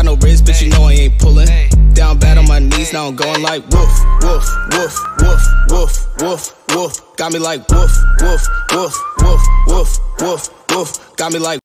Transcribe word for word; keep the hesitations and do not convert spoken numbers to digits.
got no wrist, bitch, you know I ain't pulling. Down bad on my knees, now I'm going like woof, woof, woof, woof, woof, woof, woof. Got me like woof, woof, woof, woof, woof, woof, woof. Got me like